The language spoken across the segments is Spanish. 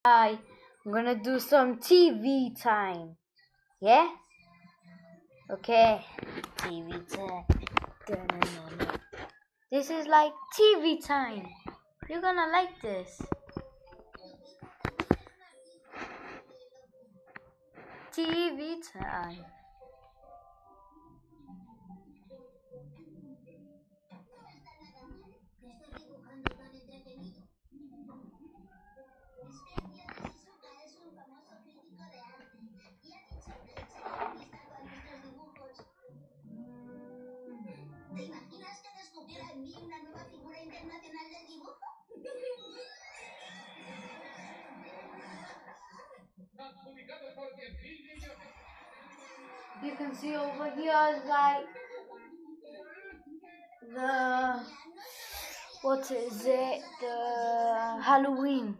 I'm gonna do some TV time. Yeah? Okay. TV time. Dun-dun-dun-dun. This is like TV time. You're gonna like this. TV time. ¿Te imaginas que descubriera en mí una nueva figura internacional del dibujo? You can see over here like what is it? The Halloween.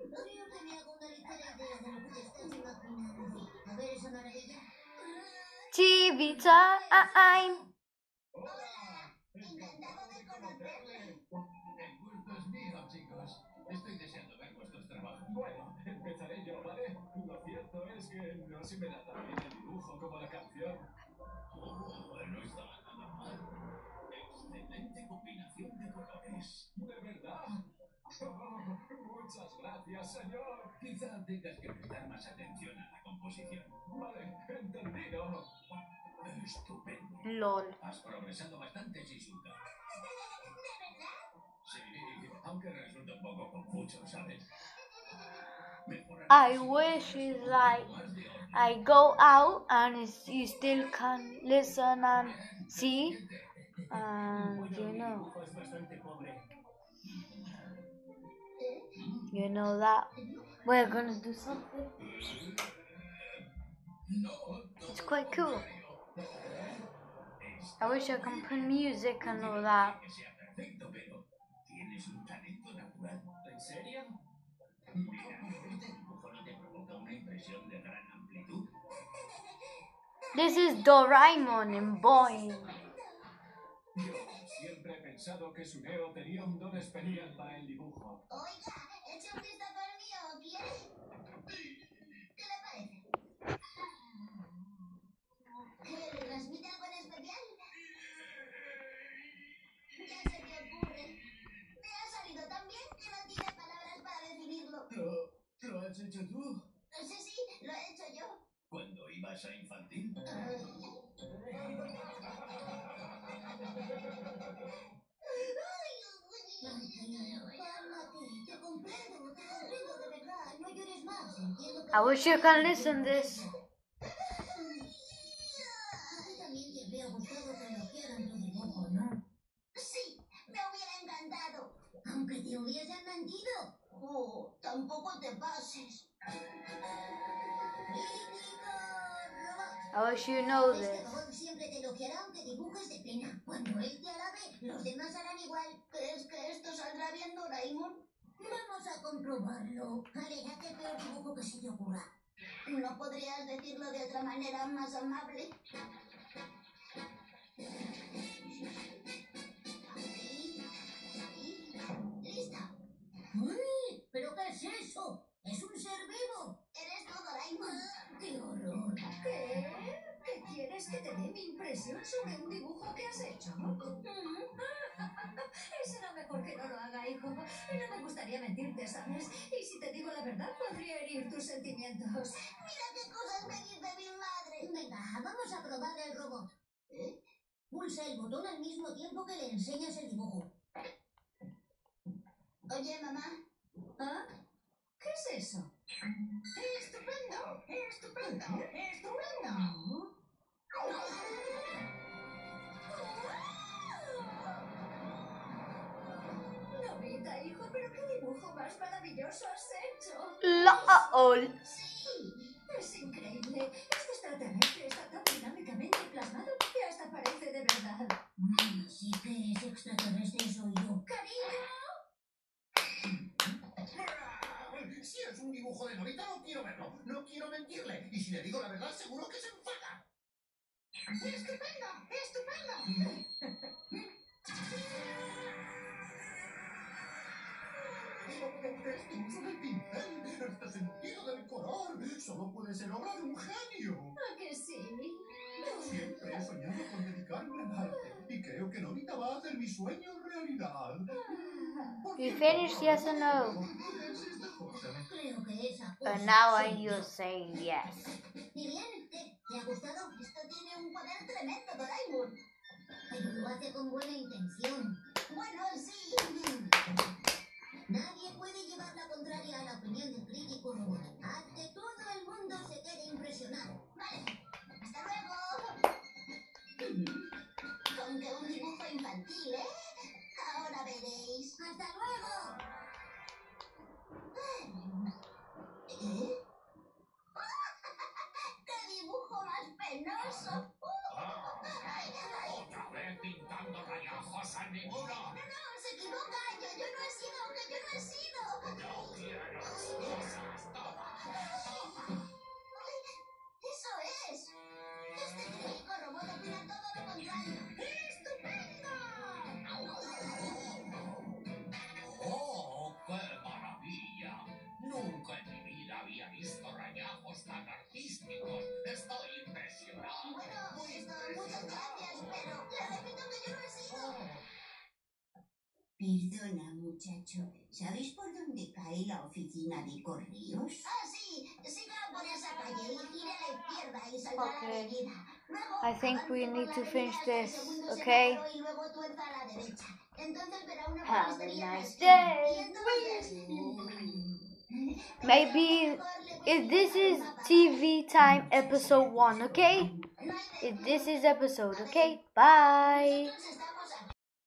TV time. Encantado de conocerle. El gusto es mío, chicos. Estoy deseando ver vuestros trabajos. Bueno, empezaré yo, ¿vale? Lo cierto es que no se me da tan bien el dibujo como la canción. No estaba nada mal. Excelente combinación de colores. ¿De verdad? Muchas gracias, señor. Quizá tengas que prestar más atención a la composición. Vale, entendido. Estupendo. LOL. Has progresado bastante, Shizuka. ¿De verdad? Sí, aunque resulta un poco confuso, ¿sabes? I wish it's like I go out and you still can listen and see. You know that we're gonna do something. It's quite cool. I wish I can put music and all that. Tienes un talento natural. ¿En serio? Mira, ¿este dibujo no te provoca una impresión de gran amplitud? This is Doraemon in Boing. Yo siempre he pensado que Suneo tenía un don especial para el dibujo. Oiga, eche un vistazo al mío, ¿quiere? ¿Qué le parece? ¿Que le transmite algo en especial? Ya se me ocurre. Me ha salido tan bien que no tiene palabras para definirlo. ¿Lo has hecho tú? Sí, lo he hecho yo. ¿Cuándo ibas a infantil? Cálmate, te comprendo de verdad. No llores más. Entiendo que I wish you can listen this. a ti también te habría gustado que elogiaran tu dibujo, ¿no? Sí, me hubiera encantado. Aunque te hubiesen mentido. Oh, tampoco te pases. I wish you know Este this. robot siempre te elogiará aunque dibujes de pena. Cuando él te alabe, los demás harán igual. ¿Crees que esto saldrá bien, Doraemon? Vamos a comprobarlo. A ver, haz el peor dibujo que se te ocurra. ¿No podrías decirlo de otra manera más amable? ¡Lista! ¡Uy! ¿Pero qué es eso? ¡Es un ser vivo! ¡Eres tú, Doraemon! ¡Qué horror! ¿Qué? ¿Qué quieres que te dé mi impresión sobre un dibujo que has hecho? Será mejor que no lo haga, hijo. No me gustaría mentirte, ¿sabes? Y si te digo la verdad, podría herir tus sentimientos. ¡Mira qué cosas me dice mi madre! Venga, vamos a probar el robot. Pulsa el botón al mismo tiempo que le enseñas el dibujo. Oye, mamá. ¿Ah? ¿Qué es eso? ¡Estupendo! ¡Estupendo! ¡Estupendo! Novita, hijo, pero qué dibujo más maravilloso has hecho. LOL. ¡Sí! Es increíble. Este extraterrestre está tan dinámicamente plasmado que hasta parece de verdad. Sí que ese extraterrestre soy yo. ¡Cariño! Si es un dibujo de Novita, no quiero verlo. No quiero mentirle. Y si le digo la verdad, seguro que se enfada. ¡Estupendo! ¡Estupendo! ¡Es un uso del pincel! ¡Este sentido puede ser obra de un genio. ¿A que sí? Yo siempre he soñado con dedicarme al arte y creo que Nobita va a hacer mi sueño realidad. Por You cierto, finished, yes or no? ¿por qué es esta cosa? Creo que esa cosa... And now you're saying yes. ¿Y bien? ¿Te ha gustado? Esto tiene un poder tremendo, Doraemon. Pero lo hace con buena intención. Bueno, sí. Nadie puede llevar la contraria a la opinión del crítico robot. Haz que todo el mundo se quede impresionado. Vale. ¡Hasta luego! Con que un dibujo infantil, ¿eh? Ahora veréis. ¡Hasta luego! ¿Eh? ¡Qué dibujo más penoso! Otra vez pintando rayajos a ninguno. No, se equivoca. Yo no he sido, que yo no he sido. No quiero excusas, toma. Eso es. Este crítico robot opina todo lo contrario. ¡Estupendo! ¡Oh, qué maravilla! Nunca en mi vida había visto rayajos tan artísticos. Estoy impresionado. Bueno, muchas gracias, pero le repito que yo no he sido. Perdona, muchacho. ¿Sabes por dónde cae la oficina de correos? Ah, sí. Siga por esa calle y gire a la izquierda y saldrá a la Okay. avenida. Luego, I think we avance por need la to avenida finish hasta el this, segundo okay? semáforo y luego tuerza a la derecha. Entonces verá una Have a floristería en la nice esquina. day. Y entonces... Maybe if this is TV time episode 1, okay? If this is episode, okay? Bye. Nosotros estamos